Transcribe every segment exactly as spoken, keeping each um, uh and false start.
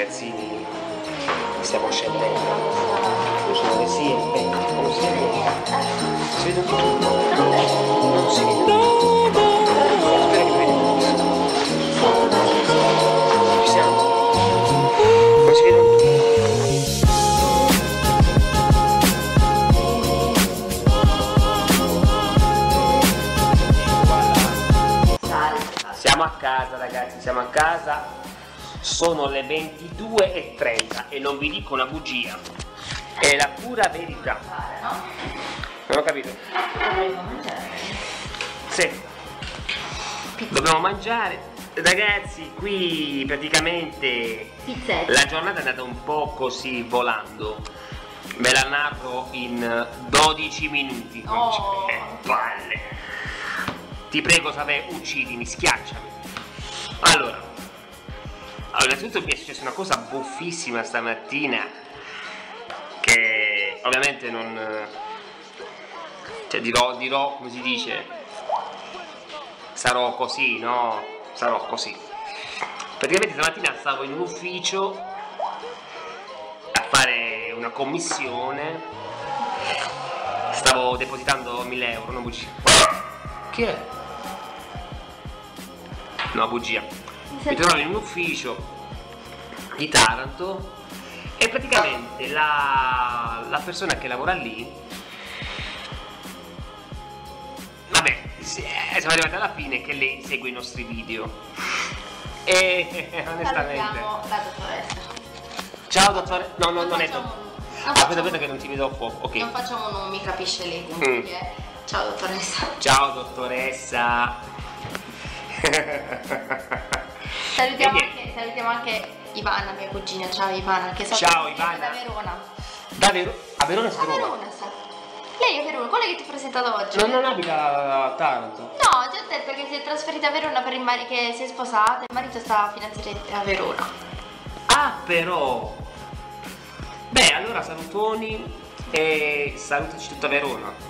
ragazzini, stiamo scendendo. Sono le sì e venti, non si vede niente. Si vede un po' tutto. Non si vede niente. Spero che vedi. Ci siamo. Non si vede un tutto. Siamo a casa ragazzi, siamo a casa, sono le ventidue e trenta e non vi dico una bugia, è la pura verità. Non ho capito. Dobbiamo mangiare. Sì, dobbiamo mangiare. Ragazzi, qui praticamente Pizzetta. la giornata è andata un po' così volando. Me la narro in dodici minuti. Oh. Eh, palle. Ti prego, Savé, uccidimi, schiacciami. Allora, allora, innanzitutto mi è successa una cosa buffissima stamattina, che ovviamente non, cioè dirò, dirò, come si dice, sarò così, no? Sarò così. Praticamente stamattina stavo in un ufficio a fare una commissione, stavo depositando mille euro, non bugia. Che è? No, bugia. Mi trovavo in un ufficio di Taranto e praticamente la, la persona che lavora lì, vabbè, siamo arrivati alla fine che lei segue i nostri video e onestamente... Salutiamo la dottoressa. Ciao dottore, no, no, non, non è facciamo... dottore. Aspetta, aspetta che non ti vedo a fuoco, ok. Non facciamo nomi, capisce lei Mm. comunque. Ciao dottoressa. Ciao dottoressa. Salutiamo E anche, salutiamo anche Ivana, mia cugina. Ciao Ivana, che so Ciao, che Ivana. da Verona. Da Vero- a Verona si A trova? Verona, sa. Lei è Verona, quella che ti ho presentato oggi. Non, non abita a Taranto. No, ti ho detto che si è trasferita a Verona per il marito, che si è sposata, il marito sta finanziariamente a Verona. Ah, però. Beh, allora salutoni e salutaci tutta Verona.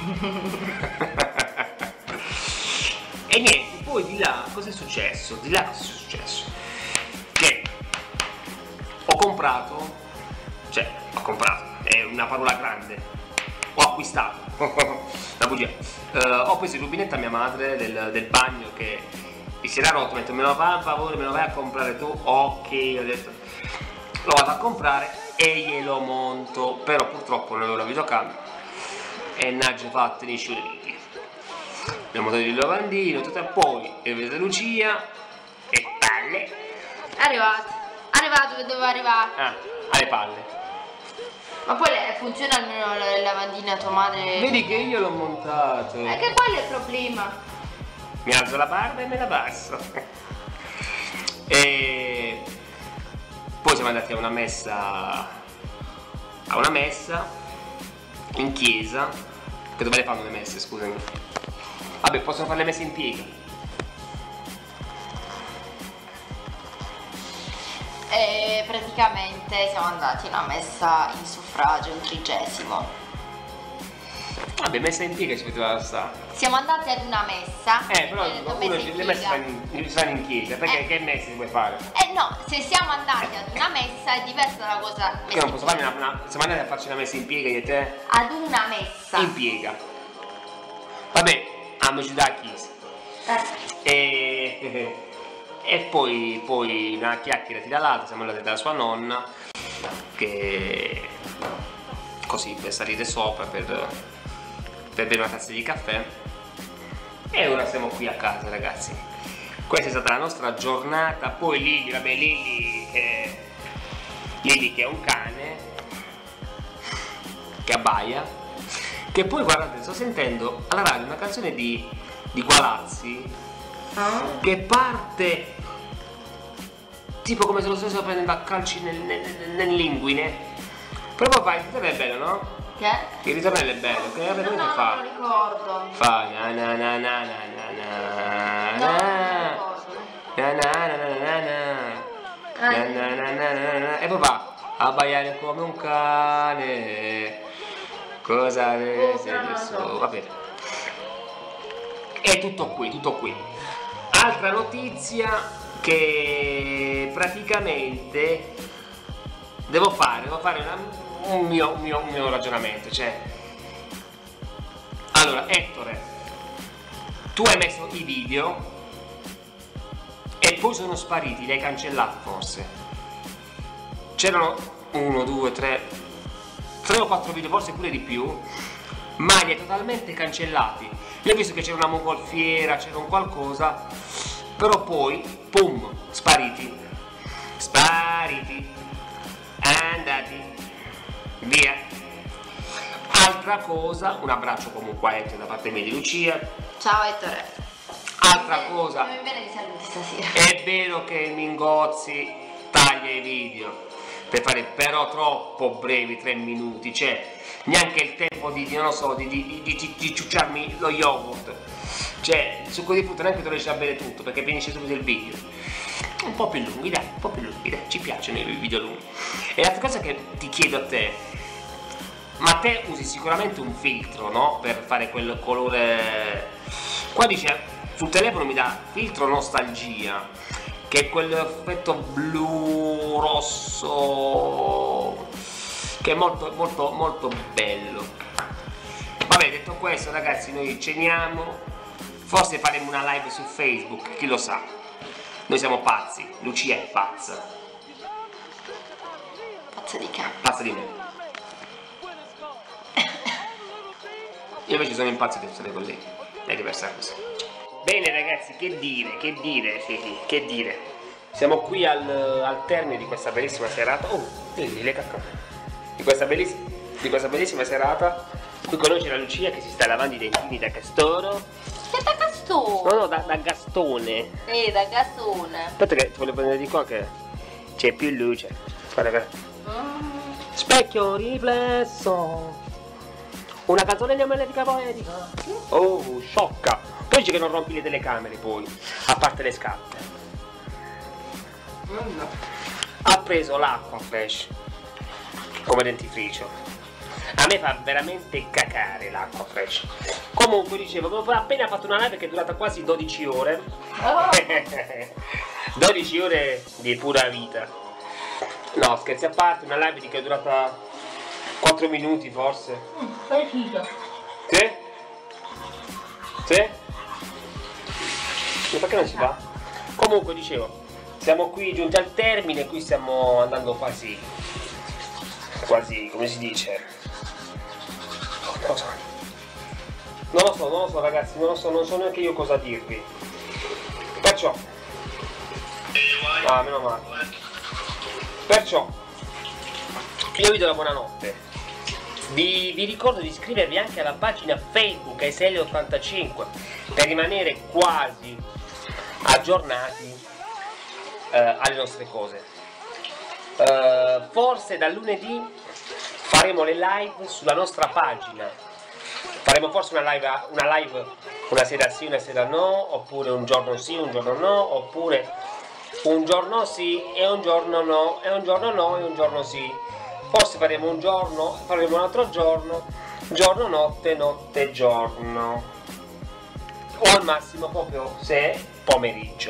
E niente, poi di là cosa è successo? Di là cosa è successo? Che ho comprato, cioè ho comprato, è una parola grande, ho acquistato, la bugia, uh, ho preso il rubinetto a mia madre del, del bagno che mi si era rotto, mi ha detto me lo fai un favore, me lo vai a comprare tu? Ok, ho detto lo vado a comprare e glielo monto, però purtroppo non avevo la videocamera e nagge fatte nei sciuriti. Abbiamo montato il lavandino, tutto, e poi è venuta Lucia e palle. È arrivato, è arrivato dove doveva arrivare. Ah, alle palle. Ma poi le- funziona almeno il lavandino a tua madre? Vedi che io l'ho montato. È che quello è il problema. Mi alzo la barba e me la basso. E poi siamo andati a una messa, a una messa in chiesa. Che dove le fanno le messe, scusami? Vabbè, possono fare le messe in piega. E praticamente siamo andati a una messa in suffragio, in trigesimo. Vabbè, messa in piega ci poteva stare. Siamo andati ad una messa. Eh, però eh, uno, messa in le messe piega. fanno in, fanno in chiesa, perché Eh. che messe si puoi fare? Eh no, se siamo andati ad una messa è diversa dalla cosa Io messa non in posso farmi piega. una, una. Siamo andati a farci una messa in piega io e te? Ad una messa. In piega. Vabbè, amici da chiesa. Eh. E, e poi, poi una chiacchiera tira l'altra, siamo andati dalla sua nonna, che così per salire sopra, per, per bere una tazza di caffè. E ora siamo qui a casa, ragazzi. Questa è stata la nostra giornata. Poi Lili, vabbè, Lili che, Lili che è un cane che abbaia. Che poi guardate, sto sentendo alla radio una canzone di, di Gualazzi che parte tipo come se lo stessero prendendo a calci nel, nel, nell'inguine. Però poi fa, il ritornello è bello, no? Che? Il ritornello è bello, che No, veramente no, fa? non lo ricordo. Fa na na na na na na na No, non na lo ricordo. na na na na na Ah, na na na na na na e poi va a abbaiare come un cane. Cosa avete non lo adesso? so. Va bene. È tutto qui, tutto qui. Altra notizia, che praticamente devo fare, devo fare una, un, mio, un, mio, un mio ragionamento, cioè, allora, Ettore, tu hai messo i video e poi sono spariti, li hai cancellati forse, c'erano uno, due, tre, tre o quattro video, forse pure di più, ma li hai totalmente cancellati. Io ho visto che c'era una mongolfiera, c'era un qualcosa, però poi, pum, spariti, spariti, andati, via. Altra cosa, un abbraccio comunque a Ettore da parte mia di Lucia. Ciao Ettore. Altra Non mi cosa, non mi viene di saluti stasera. è vero che Mingozzi taglia i video per fare però troppo brevi, tre minuti, cioè neanche il tempo di, di non lo so, di, di, di, di, di ciucciarmi lo yogurt, cioè il succo di frutta neanche tu riesci a bere tutto perché finisce subito il video. Un po' più lunghi, dai, un po' più lunghi, dai, ci piacciono i video lunghi. E l'altra cosa che ti chiedo a te, ma te usi sicuramente un filtro, no? Per fare quel colore, qua dice, sul telefono mi dà filtro nostalgia, che è quell'effetto blu rosso che è molto molto molto bello. Vabbè, detto questo ragazzi, noi ceniamo, forse faremo una live su Facebook, chi lo sa, noi siamo pazzi, Lucia è pazza, Pazza di cane. pazza di me. Io invece sono impazzito di stare con lei, è diversa cosa. Bene ragazzi, che dire, che dire, sì, sì, che dire. Siamo qui al, al termine di questa bellissima serata. Oh, vedi le cacca. Di questa, di questa bellissima serata. Qui con noi c'è la Lucia che si sta lavando i dentini da castoro. Che da Gastone? No, no, da, da Gastone. Sì, da Gastone. Aspetta che ti volevo prendere di qua che c'è più luce. Guarda che... Mm. Specchio riflesso. Una canzone neomelodica poetica. Oh, sciocca. Poi dice che non rompi le telecamere poi, a parte le scarpe. Ha preso l'acqua fresh come dentifricio. A me fa veramente cacare l'acqua fresh. Comunque dicevo, ho appena fatto una live che è durata quasi dodici ore. Oh. dodici ore di pura vita. No, scherzi a parte, una live che è durata quattro minuti forse. Fai figa. Sì? Sì? Ma perché non si fa? Comunque dicevo, siamo qui giunti al termine, qui stiamo andando quasi, quasi, come si dice? Non lo so. Non lo so, non lo so ragazzi, non lo so, non so neanche io cosa dirvi. Perciò, ah, meno male. Perciò, io vi do la buonanotte. Vi, vi ricordo di iscrivervi anche alla pagina Facebook S L ottantacinque per rimanere quasi aggiornati eh, alle nostre cose. Eh, forse dal lunedì faremo le live sulla nostra pagina. Faremo forse una live, una live una sera sì, una sera no, oppure un giorno sì, un giorno no, oppure un giorno sì e un giorno no, e un giorno no e un giorno sì. Forse faremo un giorno, faremo un altro giorno, giorno, notte, notte, giorno. O al massimo proprio se pomeriggio.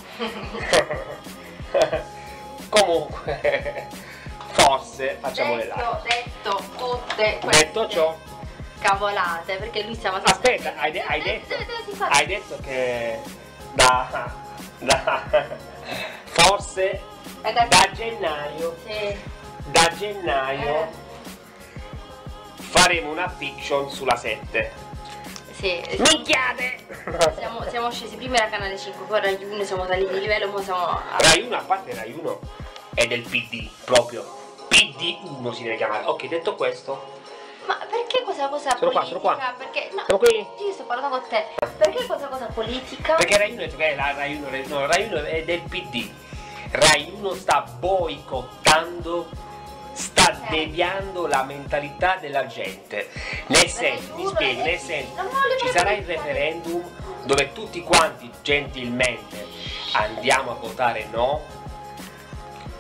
Comunque, forse facciamo le live. Detto tutte queste Detto ciò, cavolate, perché lui stava... aspetta, hai, de hai detto, hai detto che da, da forse da gennaio... Sì. Da gennaio eh. faremo una fiction sulla sette. Sì. Minchiate! Siamo, siamo scesi prima era Canale cinque, poi Rai uno, siamo saliti di livello, poi siamo... A... Rai uno, a parte Rai uno, è del P D, proprio. P D uno si deve chiamare. Ok, detto questo... Ma perché questa cosa sono politica? Qua, sono qua. Perché... No, sono qui. io sto parlando con te. Perché questa cosa politica? Perché Rai uno è la Rai uno, no, Rai uno è del P D. Rai uno sta boicottando, sta eh. deviando la mentalità della gente. Nel senso, mi spiego, nel senso, ci sarà il referendum dove tutti quanti gentilmente andiamo a votare no,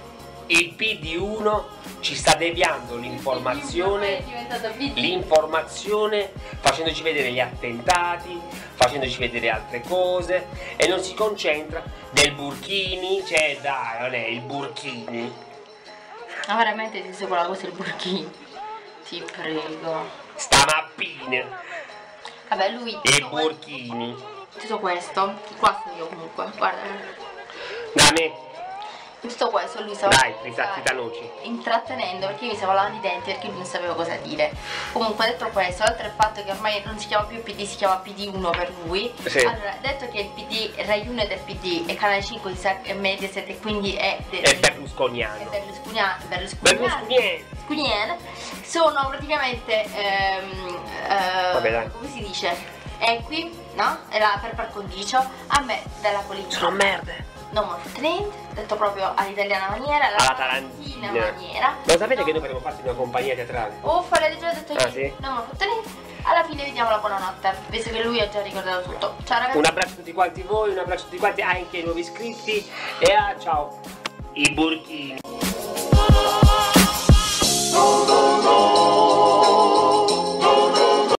il P D uno ci sta deviando l'informazione, È diventato P D. l'informazione facendoci vedere gli attentati, facendoci vedere altre cose e non si concentra del Burkini, cioè dai, non è il Burkini. Ma veramente ti segue la cosa del Burkini? Ti prego. Stamattina Vabbè, lui il tutto, que- Burkini. tutto questo, qua sono io comunque, guarda. Da me, Tutto questo lui stava dai, risatti tanoci. intrattenendo perché io mi stavo lavando i denti perché lui non sapeva cosa dire. Comunque detto questo, oltre al fatto che ormai non si chiama più P D, si chiama P D uno per lui. Sì. Allora, detto che il P D, Rai uno è del P D e Canale cinque di Sa- e Mediaset e quindi è del È è berlusconiano. berlusconiano, berlusconiano, Berlusconiano. Scuniene, sono praticamente ehm, eh, Vabbè, dai. come si dice? Equi, no? Era per par condicio a me della politica. Sono merde. Non more for trend, detto proprio all'italiana maniera, alla, Alla tarantina tarantina. maniera. Lo sapete No. che noi faremo parte di una compagnia teatrale? Uffa, l'hai già detto Ah, io. sì? Non more for trend. Alla fine vediamo la buonanotte, visto che lui ha già ricordato tutto. Ciao ragazzi. Un abbraccio a tutti quanti voi, un abbraccio a tutti quanti anche ai nuovi iscritti e a ciao i Burkini.